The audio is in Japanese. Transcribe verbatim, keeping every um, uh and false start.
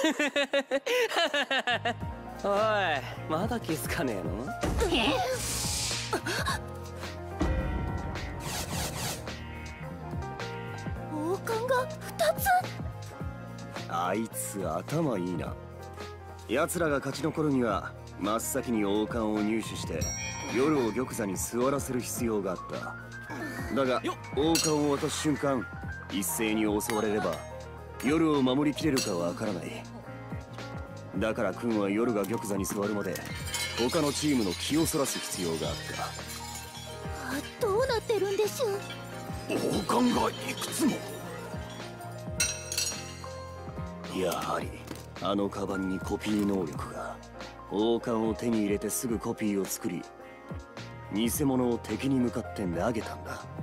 おい、まだ気づかねえの？ え？王冠がふたつ？ あいつ頭いいな。奴らが勝ち残るには真っ先に王冠を入手して夜を玉座に座らせる必要があった。だが王冠を渡す瞬間一斉に襲われれば夜を守りきれるかわからない。だから君は夜が玉座に座るまで他のチームの気をそらす必要があった。 どうなってるんでしょう。 王冠がいくつも。やはりあのカバンにコピー能力が。王冠を手に入れてすぐコピーを作り偽物を敵に向かって投げたんだ。